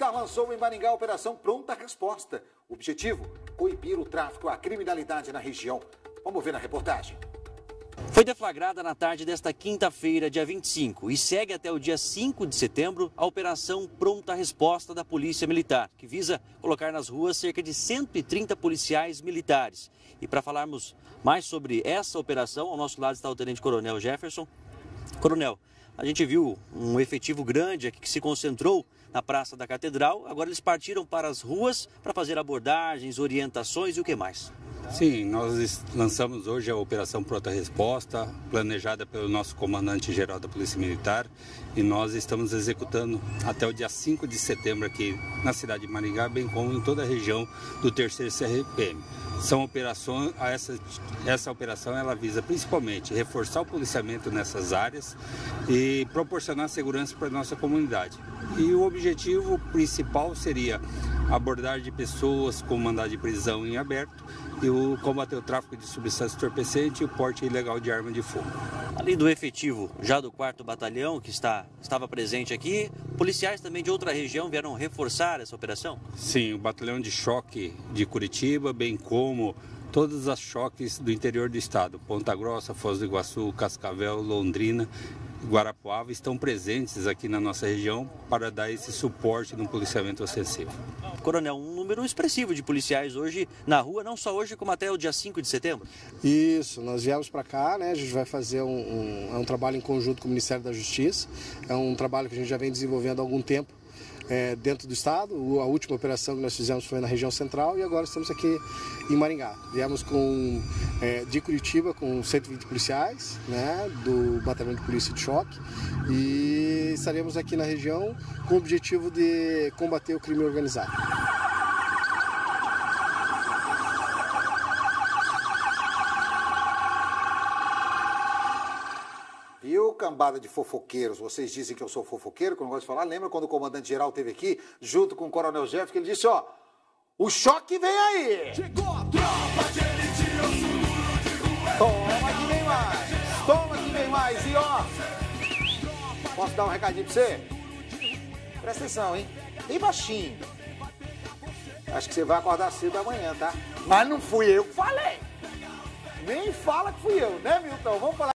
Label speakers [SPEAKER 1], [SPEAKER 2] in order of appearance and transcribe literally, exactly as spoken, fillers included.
[SPEAKER 1] Militar lançou em Maringá a Operação Pronta Resposta. O objetivo, coibir o tráfico e a criminalidade na região. Vamos ver na reportagem.
[SPEAKER 2] Foi deflagrada na tarde desta quinta-feira, dia vinte e cinco, e segue até o dia cinco de setembro a Operação Pronta Resposta da Polícia Militar, que visa colocar nas ruas cerca de cento e trinta policiais militares. E para falarmos mais sobre essa operação, ao nosso lado está o Tenente Coronel Jefferson. Coronel, a gente viu um efetivo grande aqui que se concentrou na Praça da Catedral. Agora eles partiram para as ruas para fazer abordagens, orientações e o que mais?
[SPEAKER 3] Sim, nós lançamos hoje a Operação Pronta Resposta, planejada pelo nosso comandante-geral da Polícia Militar, e nós estamos executando até o dia cinco de setembro aqui na cidade de Maringá, bem como em toda a região do terceiro C R P M. São operações, essa, essa operação ela visa principalmente reforçar o policiamento nessas áreas e proporcionar segurança para a nossa comunidade. E o objetivo principal seria abordar de pessoas com mandado de prisão em aberto e o combater o tráfico de substâncias entorpecentes e o porte ilegal de arma de fogo.
[SPEAKER 2] Além do efetivo já do quarto Batalhão, que está, estava presente aqui, policiais também de outra região vieram reforçar essa operação?
[SPEAKER 3] Sim, o Batalhão de Choque de Curitiba, bem como todas as choques do interior do estado, Ponta Grossa, Foz do Iguaçu, Cascavel, Londrina, Guarapuava, estão presentes aqui na nossa região para dar esse suporte no policiamento ostensivo.
[SPEAKER 2] Coronel, um número expressivo de policiais hoje na rua, não só hoje, como até o dia cinco de setembro?
[SPEAKER 4] Isso, nós viemos para cá, né? A gente vai fazer um, um, é um trabalho em conjunto com o Ministério da Justiça, é um trabalho que a gente já vem desenvolvendo há algum tempo é, dentro do estado. A última operação que nós fizemos foi na região central e agora estamos aqui em Maringá. Viemos com, é, de Curitiba com cento e vinte policiais, né, do Batalhão de Polícia de Choque, e estaremos aqui na região com o objetivo de combater o crime organizado.
[SPEAKER 1] Viu, cambada de fofoqueiros? Vocês dizem que eu sou fofoqueiro, que eu não gosto de falar. Lembra quando o comandante-geral esteve aqui, junto com o coronel Jeff, que ele disse, ó, o choque vem aí! Chegou a tropa de elite, eu sou duro de rua. Toma que vem mais! Toma que vem mais! E ó, posso dar um recadinho pra você? Presta atenção, hein? Bem baixinho. Acho que você vai acordar cedo amanhã, tá? Mas não fui eu que falei. Nem fala que fui eu, né, Milton? Vamos falar.